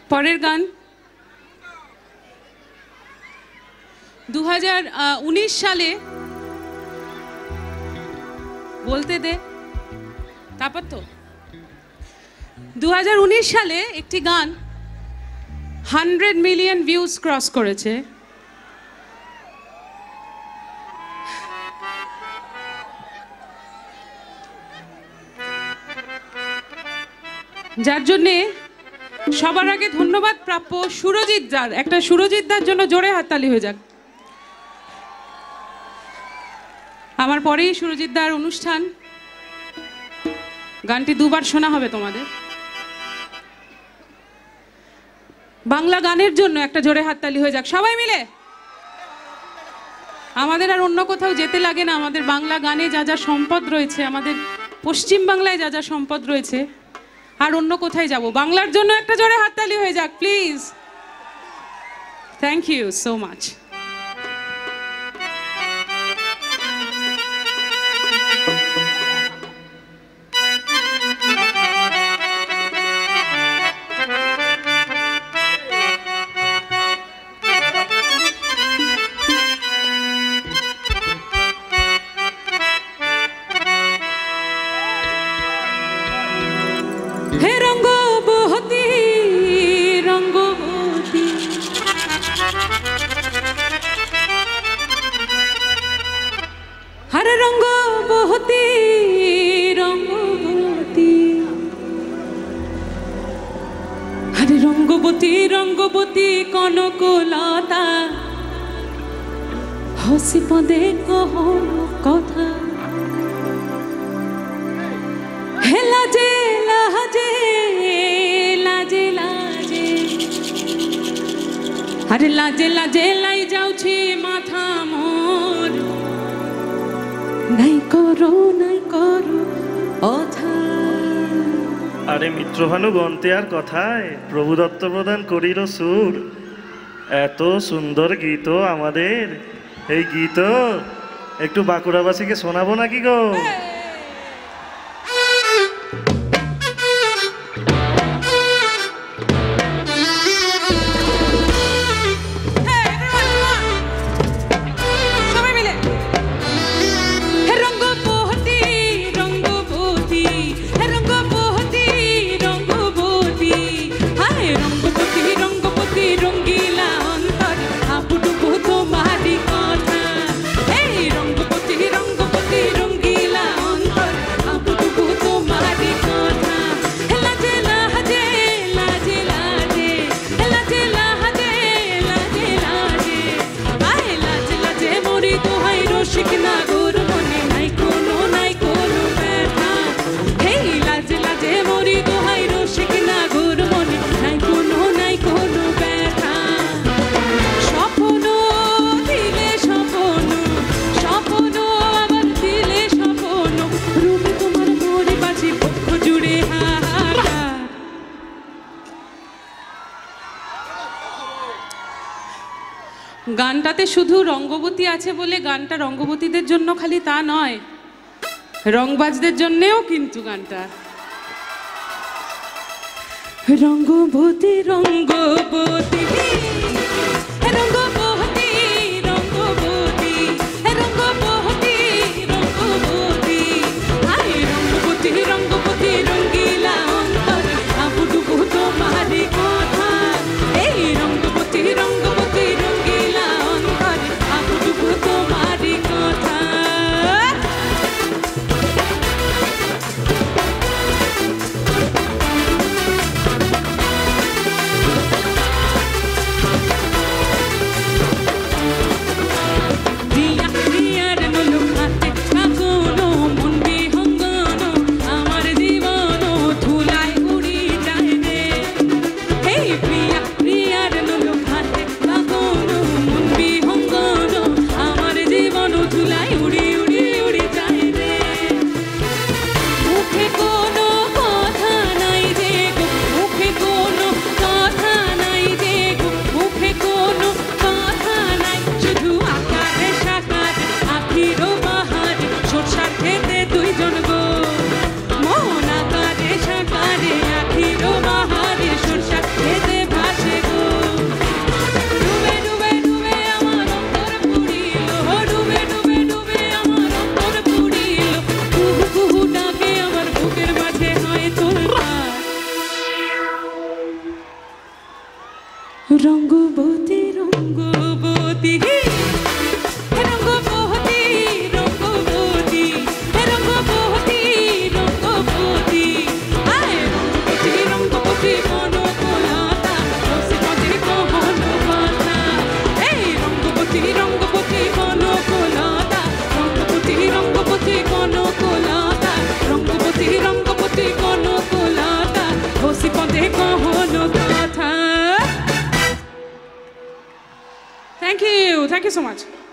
পরের গান 2019 সালে বলতে দে তারপর তো 2019 সালে একটি গান 100 মিলিয়ন ভিউজ ক্রস করেছে। যার জন্যে সবার আগে ধন্যবাদ প্রাপ্য সুরজিৎ দার। একটা সুরজিৎ দার জন্য জোরে হাততালি হয়ে যাক। আমার পরেই সুরজিৎ দার অনুষ্ঠান, গানটি দুবার শোনা হবে তোমাদের। বাংলা গানের জন্য একটা জোরে হাততালি হয়ে যাক সবাই মিলে। আমাদের আর অন্য কোথাও যেতে লাগে না, আমাদের বাংলা গানে যা যা সম্পদ রয়েছে, আমাদের পশ্চিম বাংলায় যা যা সম্পদ রয়েছে, আর অন্য কোথায় যাব? বাংলার জন্য একটা জোরে হাততালি হয়ে যাক please. Thank you so much. হে রঙ্গবতী রঙ্গবতী, হরে রঙ্গবতী রঙ্গবতী, হরে রঙ্গবতী রঙ্গবতী কনকলতা, হসি পদে কহ কথা, হে লাজে লাজে লাজে লাজে, আরে লাজে লাজে লাই যাଉଛି মাথা মোর, নাই করো অথা। আরে মিত্রভানু গন্তে আর কথায়, প্রভু দত্ত প্রদান করিল সুর। এত সুন্দর গীত আমাদের, এই গীত একটু বাঁকুড়াবাসীকে শোনাবো নাকি গো? গানটাতে শুধু রঙ্গবতী আছে বলে গানটা রঙ্গবতীদের জন্য খালি তা নয়, রংবাজদের জন্যেও কিন্তু গানটা। রঙ্গবতী রঙ্গবতী রঙ্গবতী রঙ্গবতী রঙ্গবতী রঙ্গবতী, আই রঙ্গবতী রঙ্গবতী রঙ্গিলা অন্তর, আবুডুবু তোমারি কথা, এই রঙ্গবতী রঙ্গবতী রঙ্গিলা অন্তর, আবুডুবু তোমারি কথা। রঙ্গবতী রঙ্গবতী হে রঙ্গবতী রঙ্গবতী হে রঙ্গবতী রঙ্গবতী আয় রঙ্গবতী রঙ্গবতী মনোকলাতা বসে পদে কহন কথা এই রঙ্গবতী রঙ্গবতী মনোকলাতা রঙ্গবতী রঙ্গবতী মনোকলাতা রঙ্গবতী রঙ্গবতী মনোকলাতা বসে পদে কহন কথা। Thank you so much.